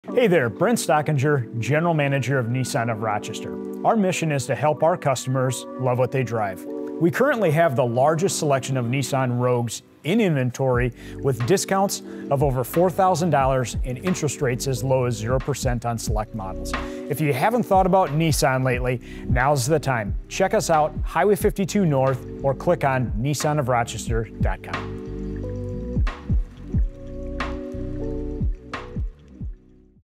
Hey there, Brent Stockinger, General Manager of Nissan of Rochester. Our mission is to help our customers love what they drive. We currently have the largest selection of Nissan Rogues in inventory with discounts of over $4,000 and interest rates as low as 0% on select models. If you haven't thought about Nissan lately, now's the time. Check us out, Highway 52 North, or click on nissanofrochester.com.